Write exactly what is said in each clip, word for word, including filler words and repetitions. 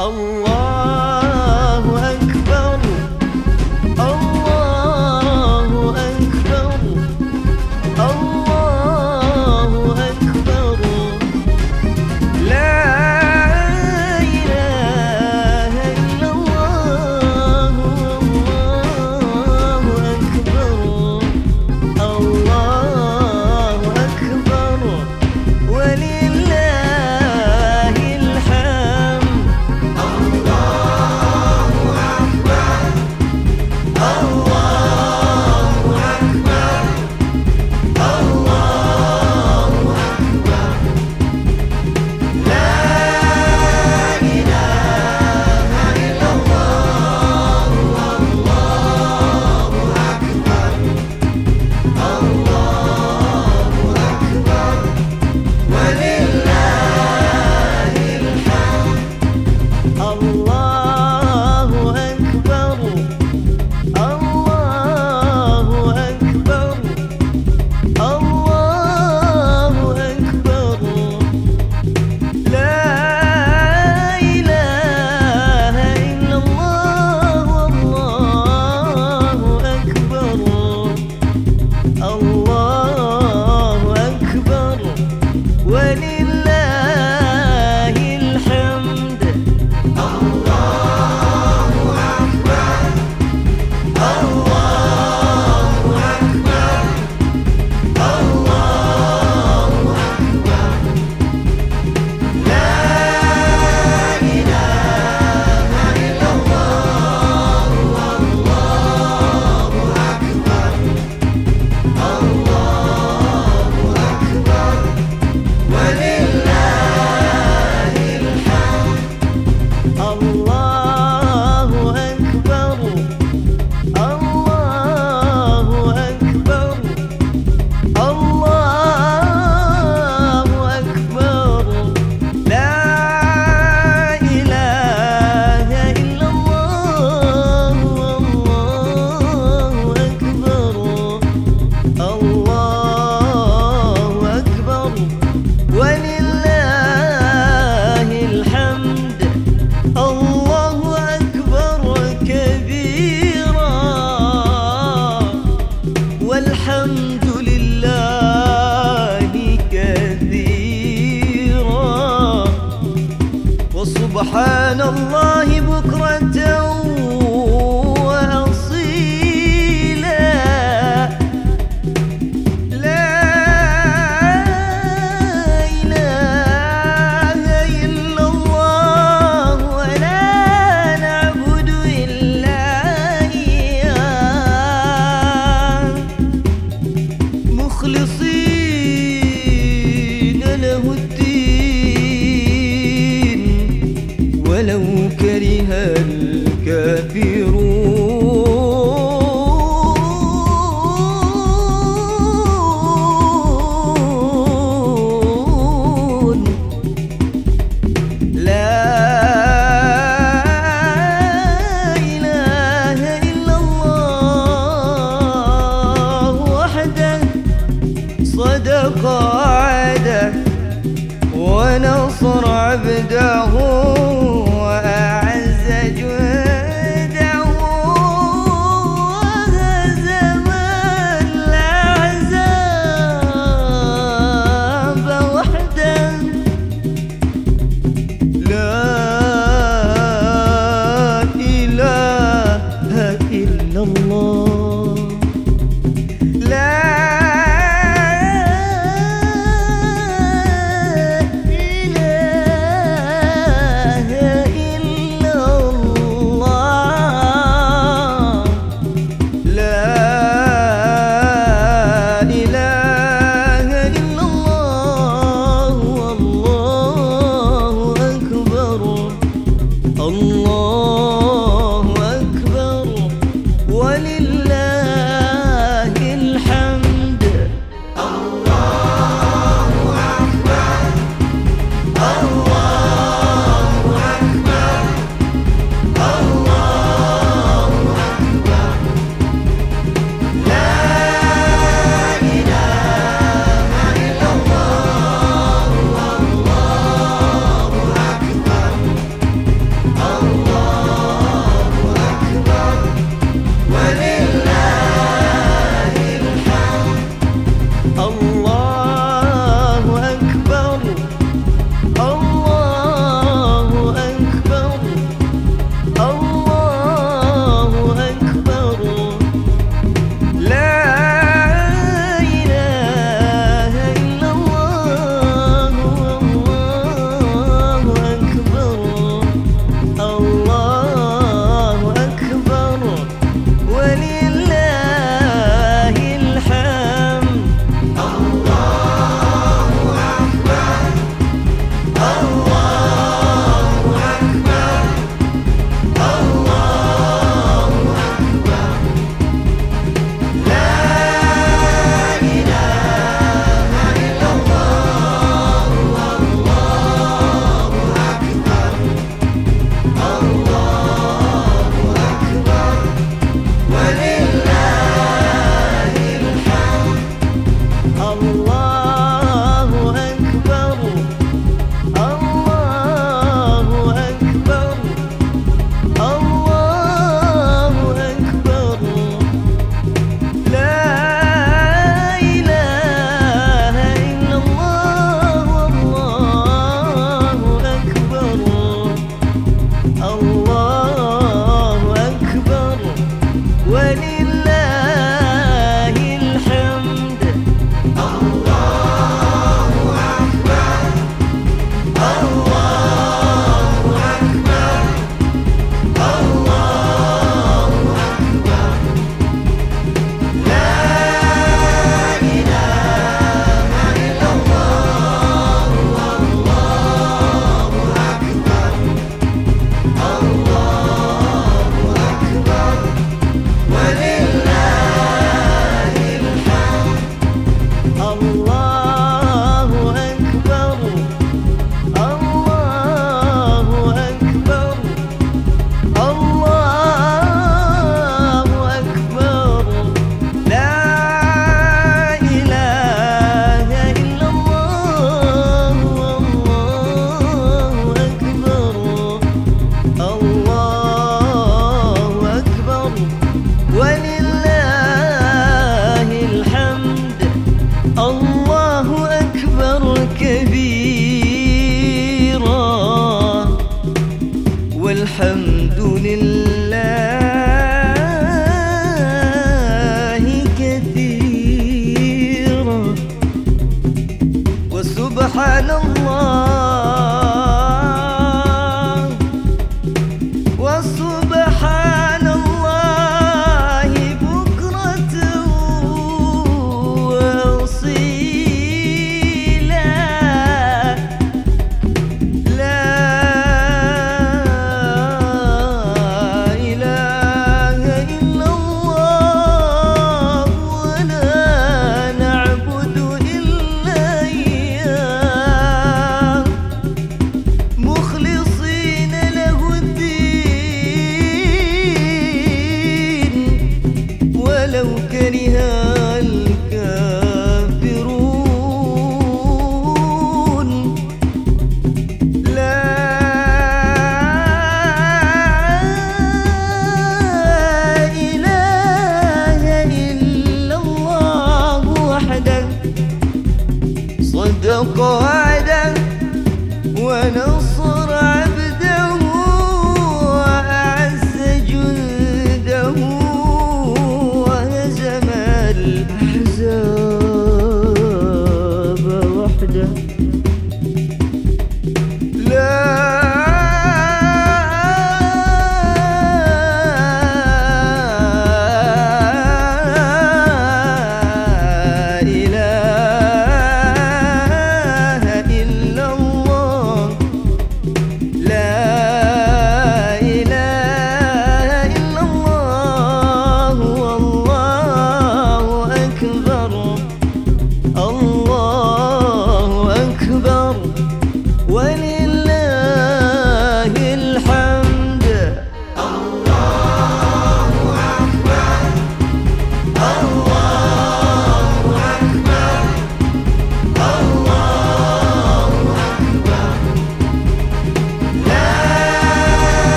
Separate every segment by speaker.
Speaker 1: الله أكبر الله أكبر الله أكبر لا إله إلا الله الله أكبر الله أكبر ولله الحمد الله أكبر الله أكبر الله أكبر لا إله إلا الله الله أكبر الله أكبر ولله الحمد الله أكبر الله أكبر الله أكبر لا إله إلا الله والله أكبر الله أكبر ولله الحمد الله أكبر الله أكبر الله أكبر لا إله إلا الله والله أكبر الله أكبر ولله الحمد الله أكبر الله أكبر الله أكبر لا إله إلا الله والله أكبر الله أكبر ولله الحمد الله أكبر كبيرا والحمد لله كثيرا وسبحان الله بكرة وأصيلا لا إله إلا الله ولا نعبد إلا إياه مخلصين له الدين ولو كره الكافرون لا إله إلا الله وحده صدق وعده ونصر عبده وأعز جنده وهزم الأحزاب وحده لا إله إلا الله لا إله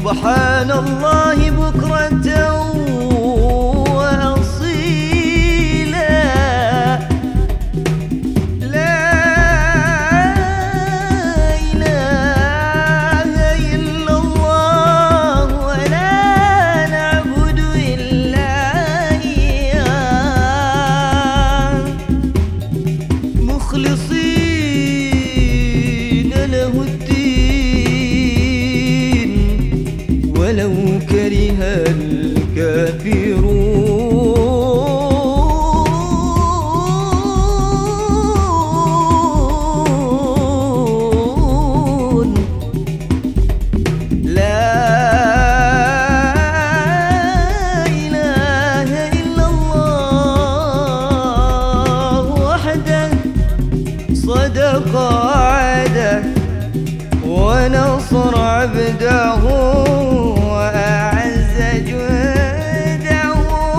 Speaker 1: سبحان الله بكرة وأصيلا. لا إله إلا الله ولا نعبد إلا إياه مخلصين له الدين ولو كره الكافرون. لا إله إلا الله وحده صدق وعده ونصر عبده وأعز جنده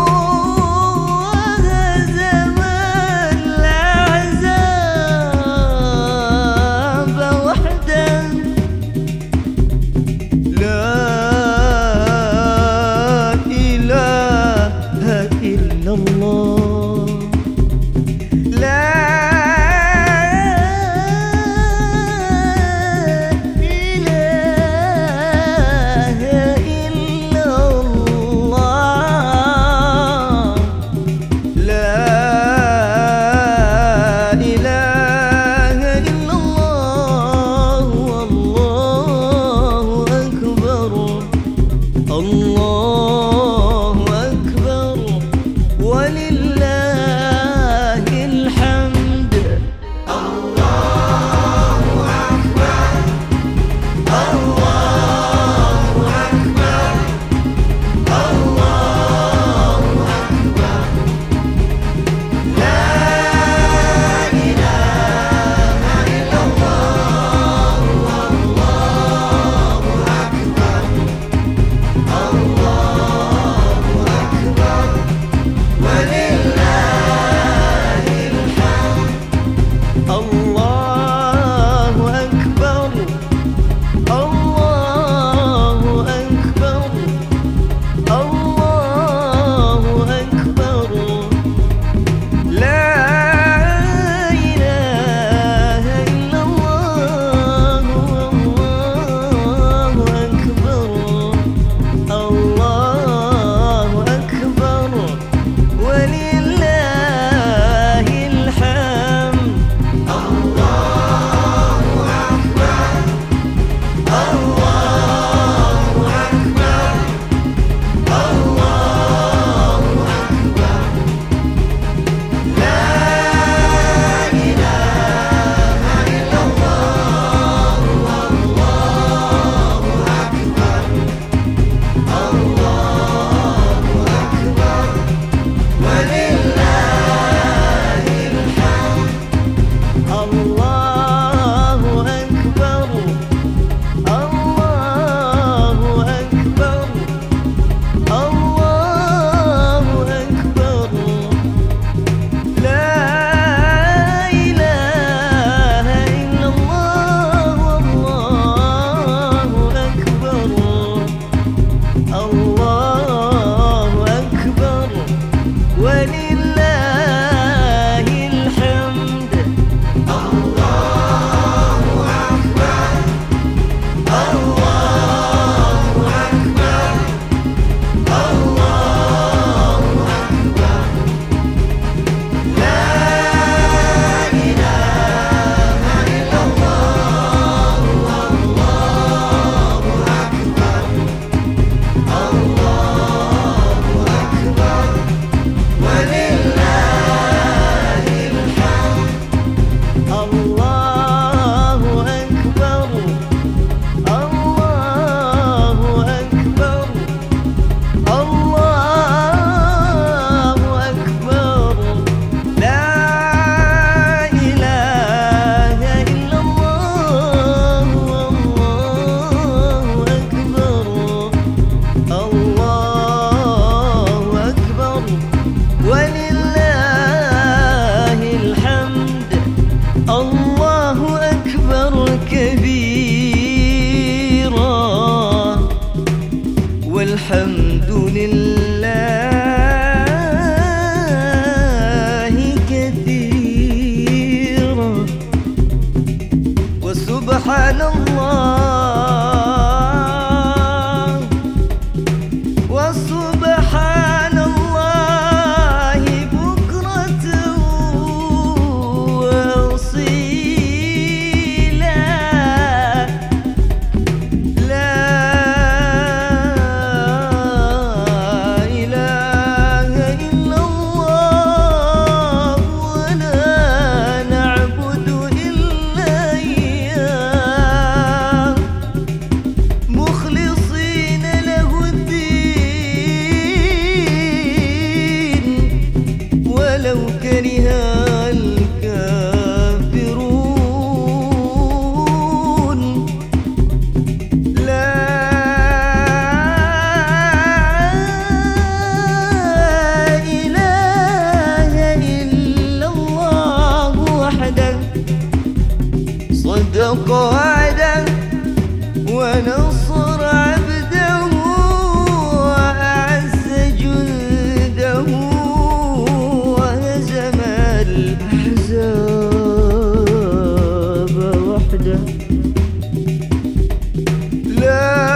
Speaker 1: وهزم الأحزاب وحده. لا إله إلا الله. لا إله ونصر عبده وأعز جنده وهزم الأحزاب وحده. لا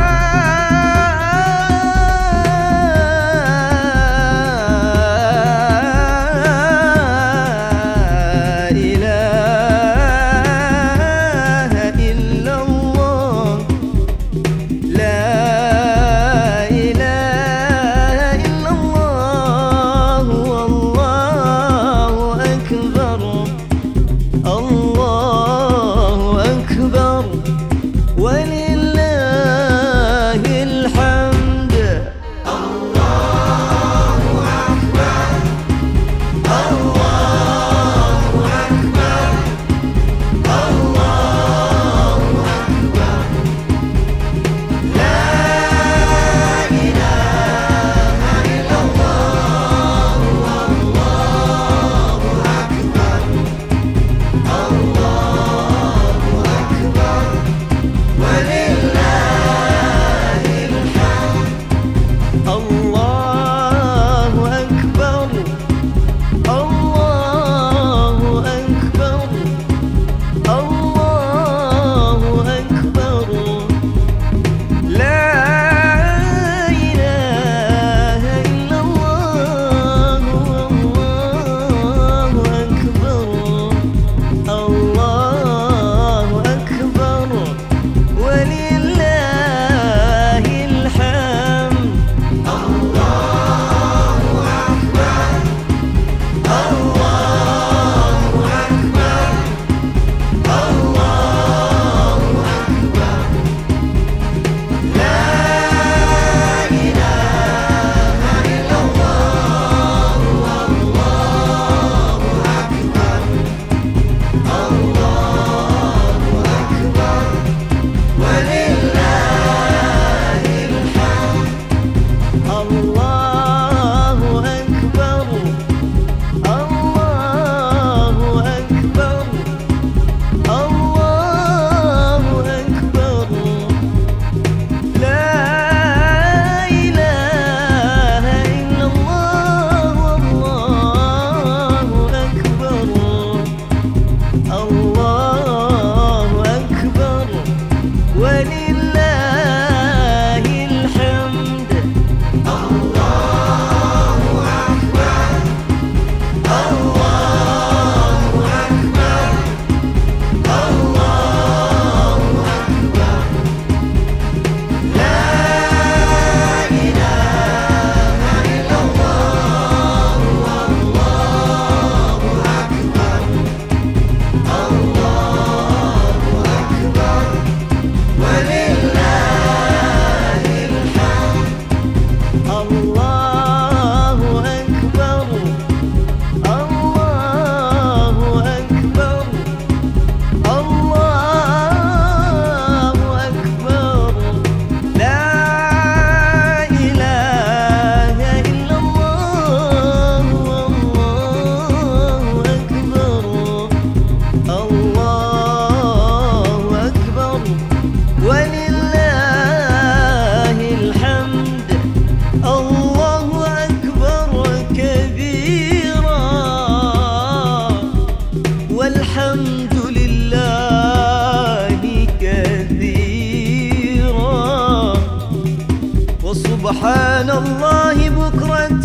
Speaker 1: سبحان الله بكرة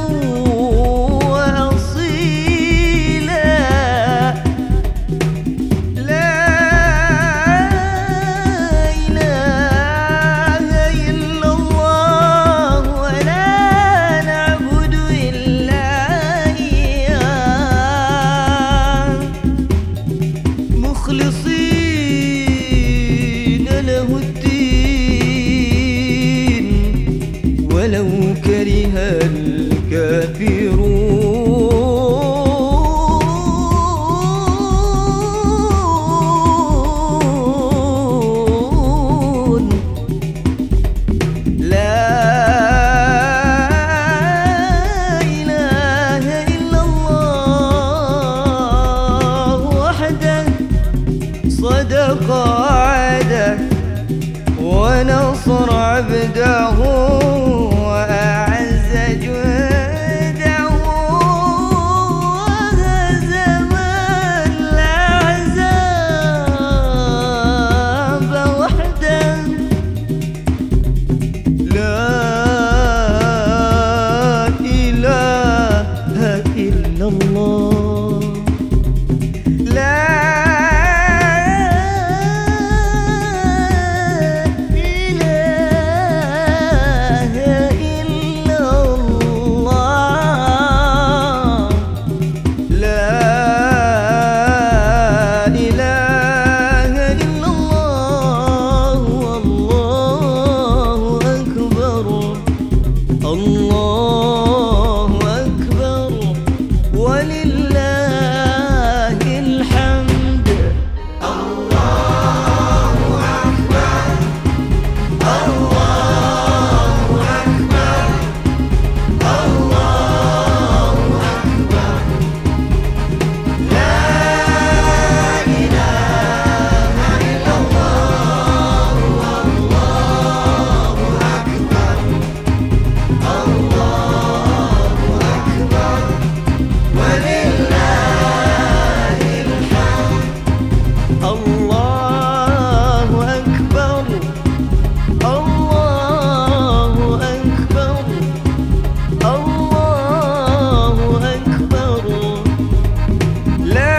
Speaker 1: وأصيلا. لا إله إلا الله ولا نعبد إلا إياه مخلصين له الدين ولو كره الكافرون. ونصر عبده وأعز جنده وهزم الأحزاب وحده. لا إله إلا الله، لا الله أكبر ولله الحمد. الله أكبر، الله أكبر، الله أكبر. لا إله إلا الله، والله أكبر، الله أكبر ولله الحمد. الله أكبر، الله أكبر، الله أكبر. لا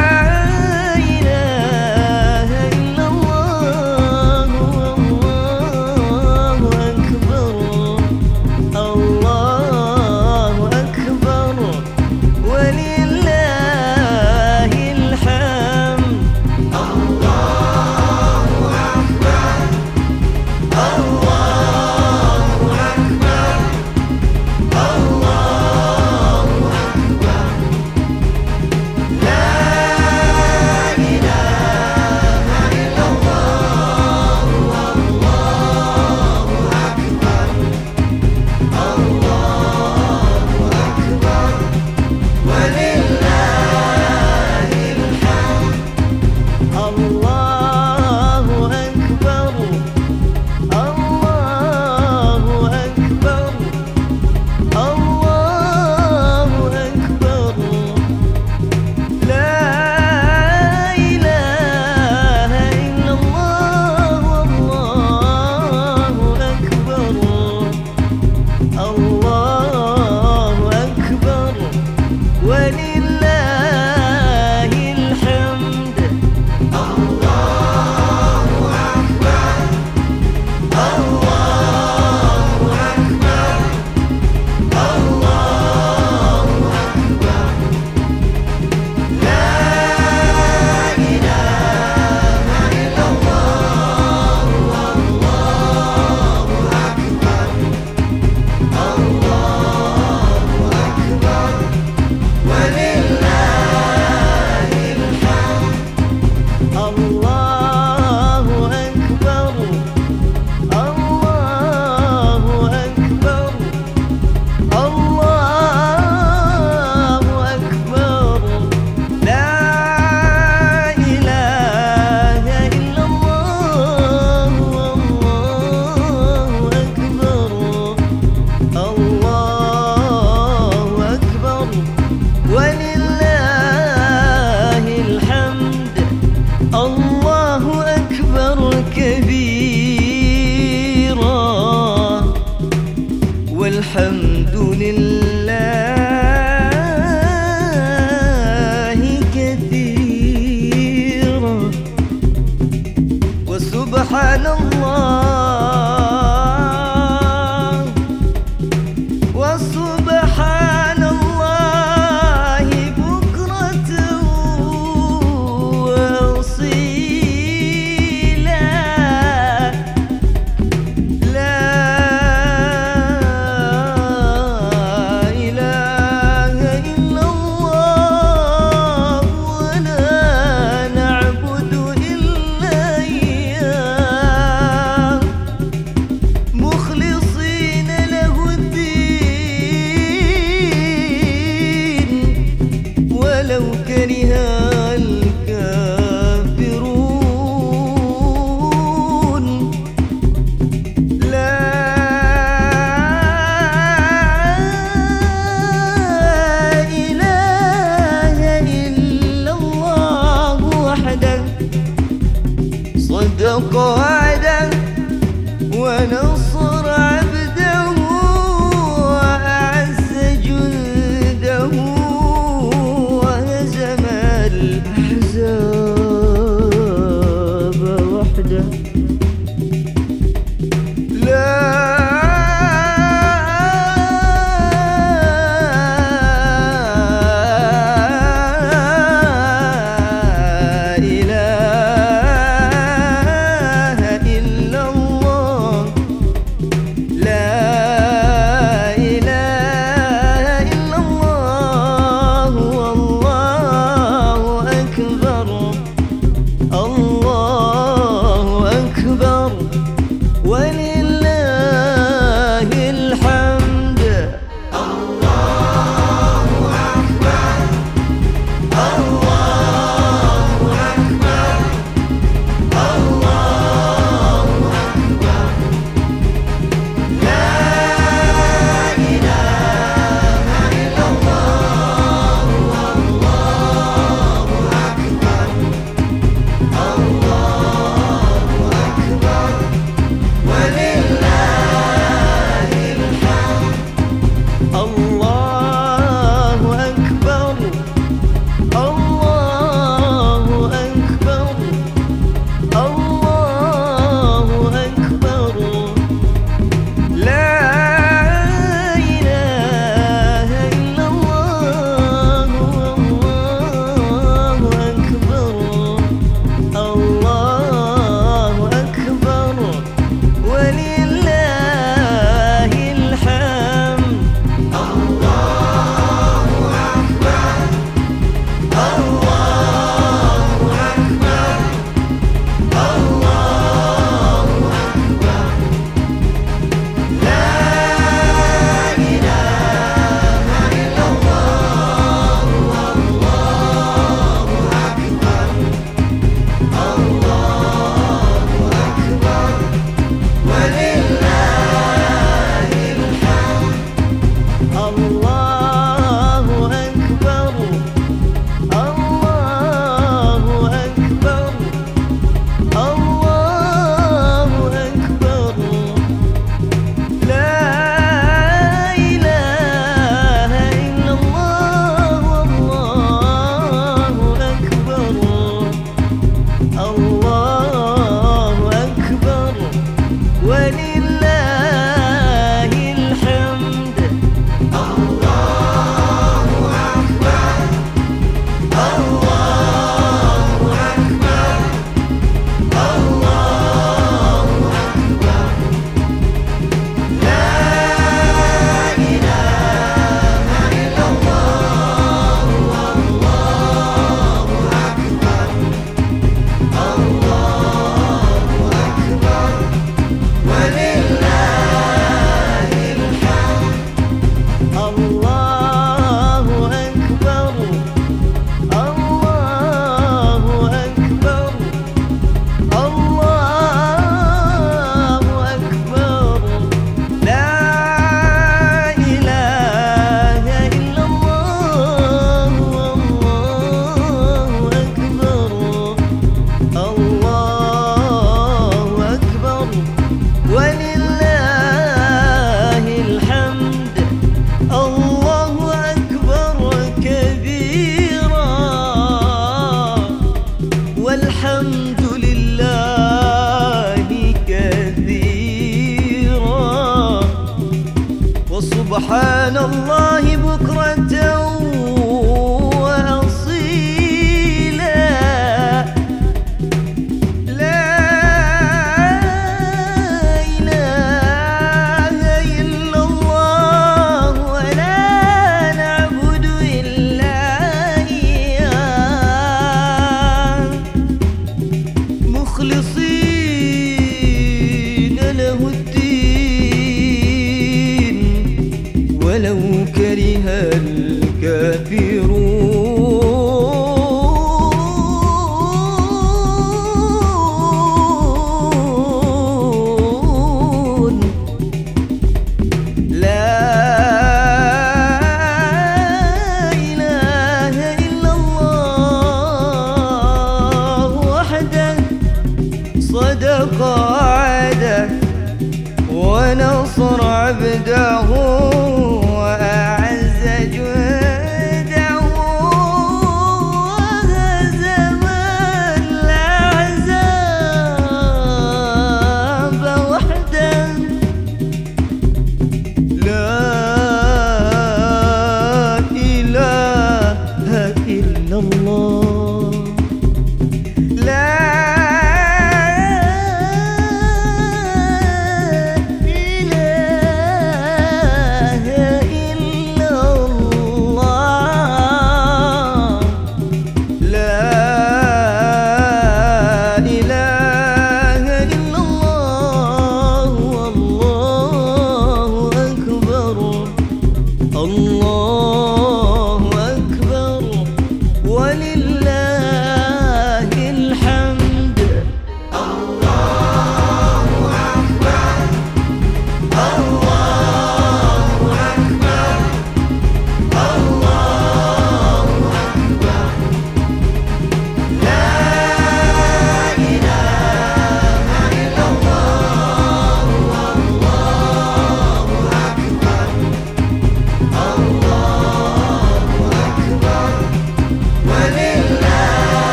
Speaker 1: إله إلا الله، والله أكبر، الله أكبر ولله الحمد. الله أكبر، الله أكبر، الله أكبر. لا إله إلا الله، والله أكبر، الله أكبر ولله الحمد. الله أكبر، الله أكبر، الله أكبر. لا إله إلا الله، والله أكبر، الله أكبر ولله الحمد. الله أكبر، الله أكبر، الله أكبر. لا إله إلا الله، والله أكبر، الله أكبر ولله الحمد. الله أكبر، الله أكبر، الله أكبر. لا إله إلا الله، والله أكبر، الله أكبر ولله الحمد. الله أكبر كبيرا والحمد لله كثيرا وسبحان الله، وسبحان الله بكرة وأصيلا. لا إله إلا الله ولا نعبد إلا إياه. أكبر ولله الحمد. الله أكبر الله أكبر الله أكبر لا إله إلا الله والله أكبر الله أكبر ولله الحمد. الله أكبر الله أكبر الله أكبر لا إله إلا الله والله أكبر الله أكبر ولله الحمد. الله أكبر الله أكبر الله أكبر لا إله إلا الله والله أكبر الله أكبر ولله الحمد. الله أكبر الله أكبر الله أكبر لا إله إلا الله والله أكبر الله أكبر ولله الحمد. الله أكبر الله أكبر الله أكبر لا إله إلا الله والله أكبر الله أكبر ولله الحمد. الله أكبر الله أكبر الله أكبر لا إله إلا الله والله أكبر الله أكبر ولله الحمد. الله أكبر كبيرا والحمد لله كثيرا وسبحان الله بكرة وأصيلا لا إله إلا الله ولا نعبد إلا إياه مخلصين له الدين ولو كره الكافرون. لا إله إلا الله وحده صدق وعده ونصر عبده وأعز جنده وهزم الأحزاب وحده. لا إله إلا الله لا إله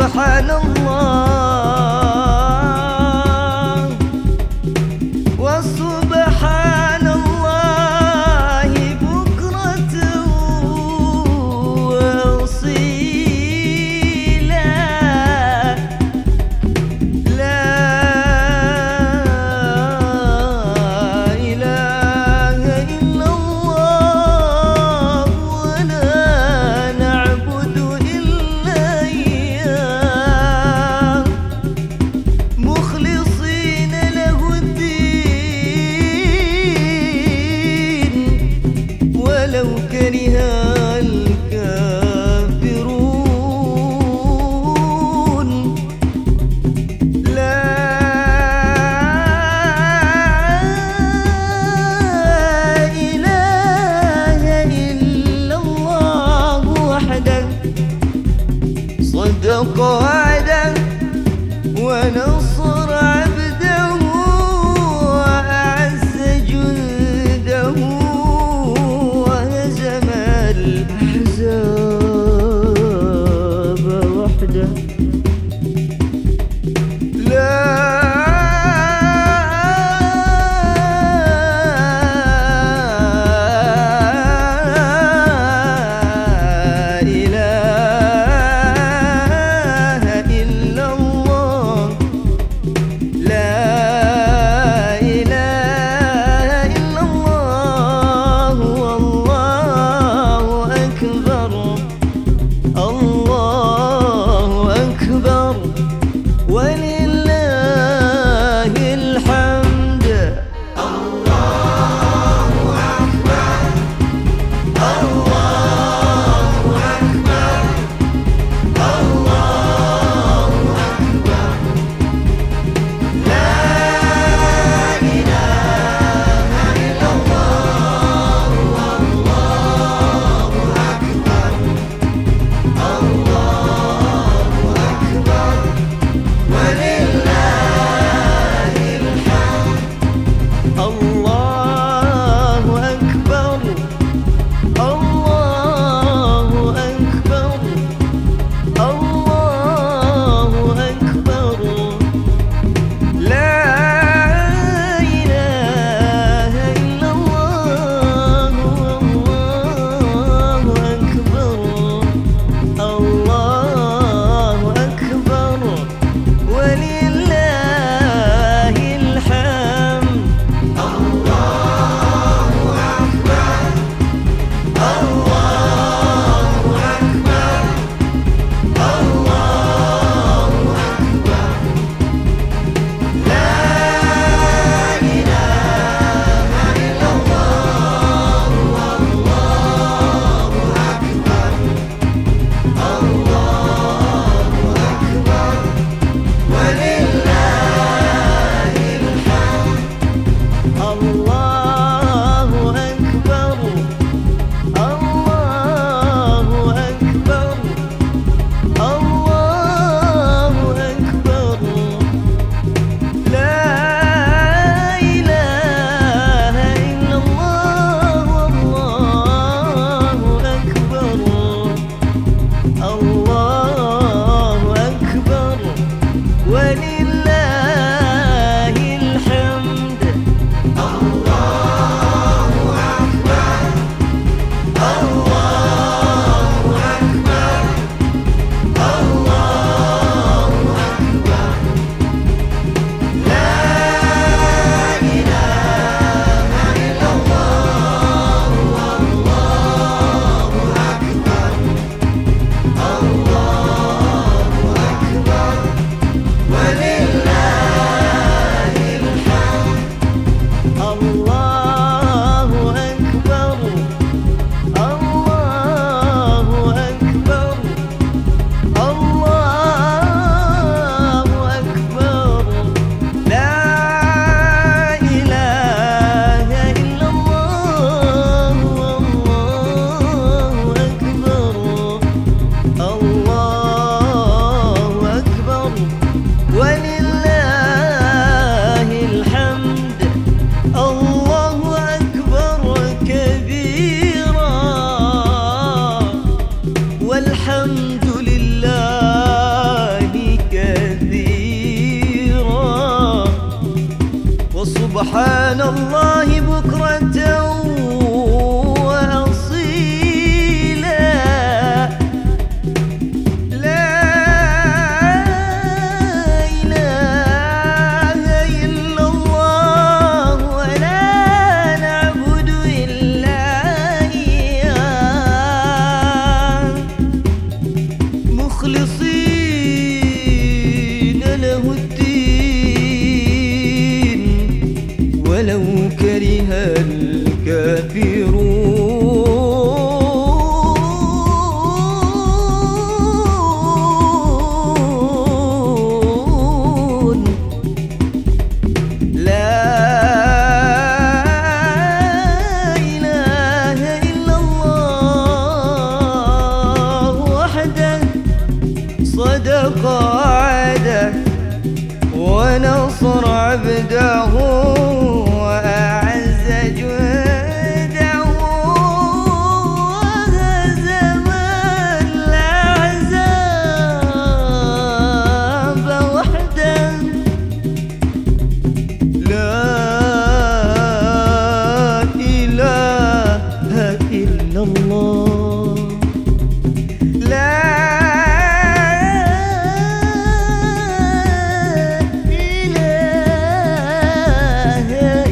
Speaker 1: سبحان الله وسبحان الله بكرة وأصيلا. لا إله إلا الله ولا نعبد إلا إياه مخلصين له الدين ولو كره الكافرون. لا إله إلا الله وحده صدق وعده ونصر عبده وأعز جنده وهزم الأحزاب وحده. لا إله إلا الله لا إله إلا الله والله أكبر الله أكبر ولله الحمد. الله أكبر الله أكبر الله أكبر لا إله إلا الله والله أكبر الله أكبر
Speaker 2: سبحان الله بكرة وأصيلا، لا إله إلا الله ولا نعبد إلا إياه، مخلصين له الدين ولو كره الكافرون. لا إله إلا الله وحده صدق وعده ونصر عبده وأعز جنده وهزم الأحزاب وحده. لا إله إلا الله، لا إله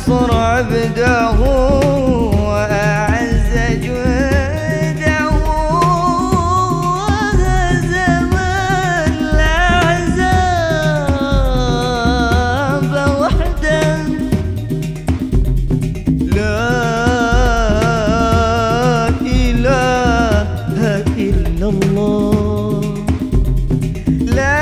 Speaker 2: نصر عبده وأعز جنده وهزم الأحزاب وحده. لا إله إلا الله، لا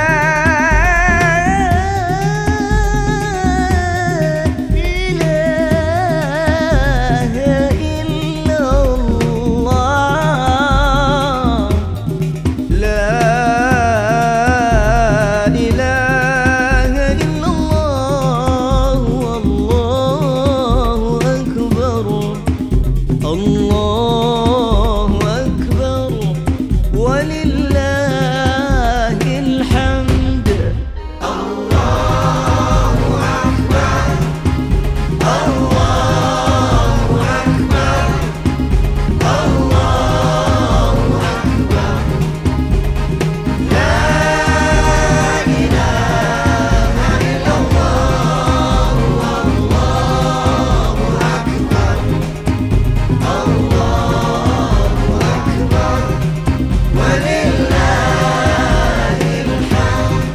Speaker 2: الله أكبر ولله الحمد.
Speaker 1: الله أكبر الله أكبر الله أكبر لا إله إلا الله والله أكبر الله أكبر ولله الحمد.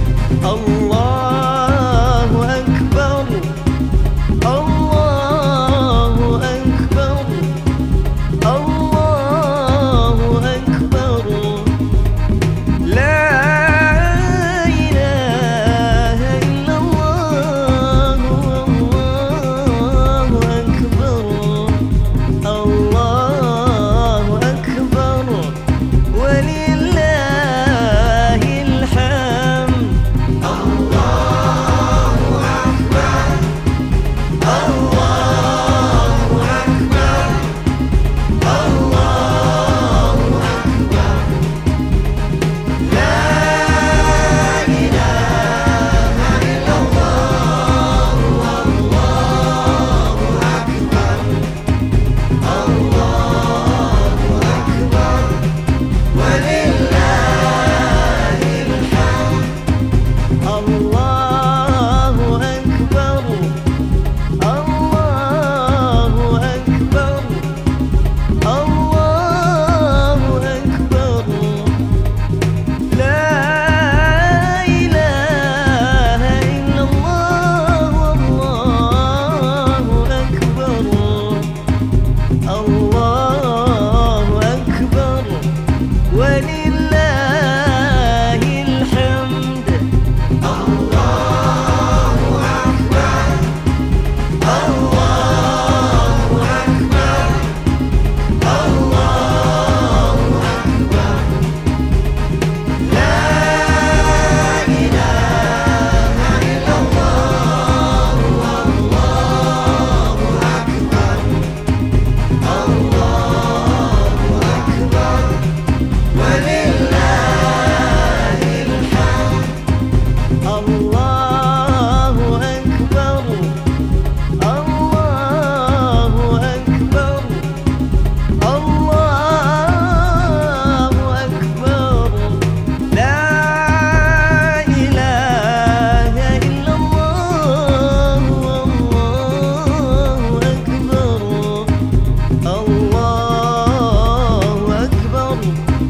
Speaker 2: الله أكبر الله أكبر الله أكبر لا إله إلا الله والله أكبر الله أكبر ولله الحمد.
Speaker 1: الله أكبر الله أكبر الله أكبر لا إله إلا الله والله أكبر الله أكبر ولله الحمد.
Speaker 2: الله أكبر الله أكبر الله أكبر لا إله إلا الله والله أكبر الله أكبر ولله الحمد.
Speaker 1: الله أكبر الله أكبر الله أكبر لا إله إلا الله والله أكبر الله أكبر ولله الحمد.
Speaker 2: الله أكبر الله أكبر الله أكبر لا إله إلا الله والله أكبر الله أكبر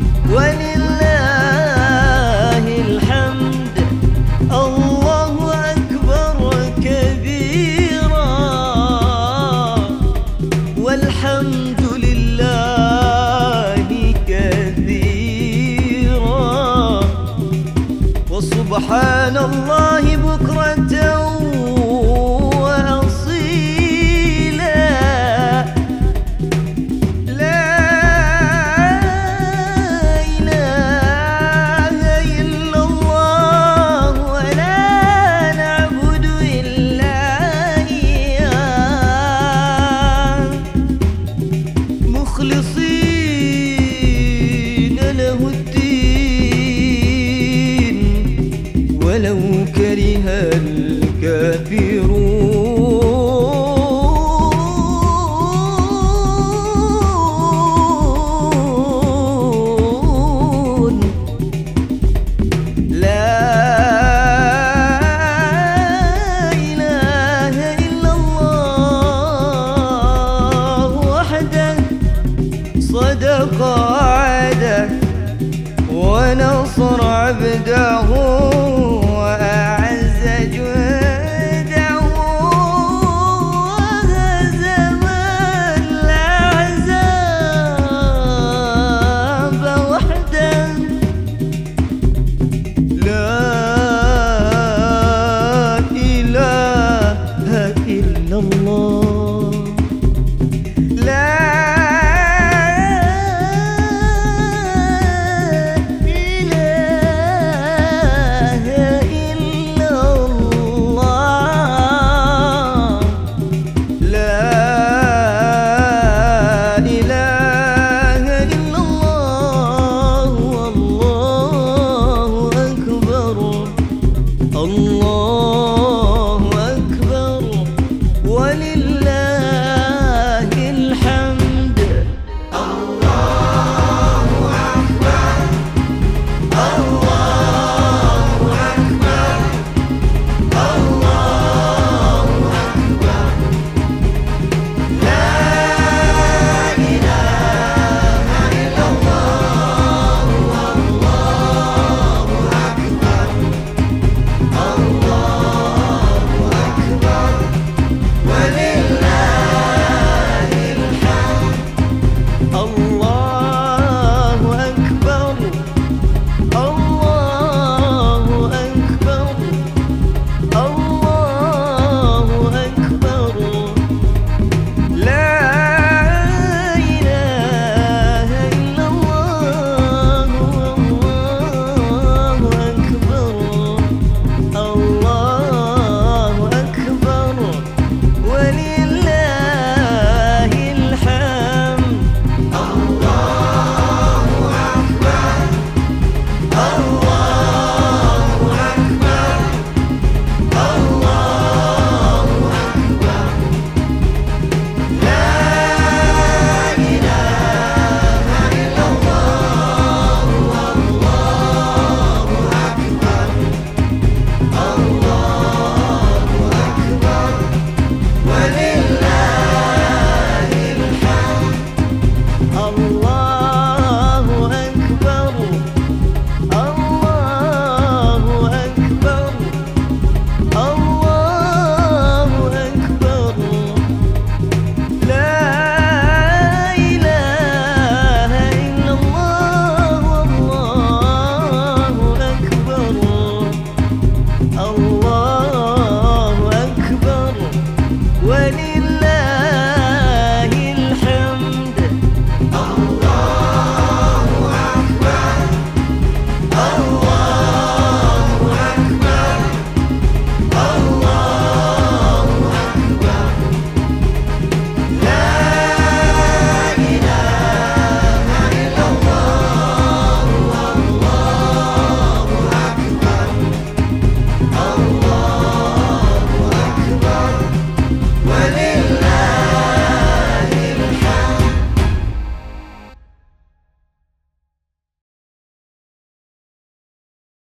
Speaker 2: ولله الحمد. الله أكبر كبيرا والحمد لله كثيرا وسبحان الله بكرة وأصيلا. لا إله إلا الله ولا نعبد إلا إياه مخلصين له الدين ولو كره الكافرون. لا إله إلا الله صدق وعده ونصر عبده وأعز جنده وهزم الأحزاب وحده. لا إله إلا الله، لا الله أكبر ولله الحمد.
Speaker 1: الله أكبر الله أكبر الله أكبر لا إله إلا الله والله أكبر الله أكبر ولله الحمد.
Speaker 2: الله أكبر الله أكبر الله أكبر لا إله إلا الله والله أكبر الله أكبر ولله الحمد.
Speaker 1: الله أكبر الله أكبر الله أكبر لا إله إلا الله والله أكبر الله أكبر ولله الحمد.
Speaker 2: الله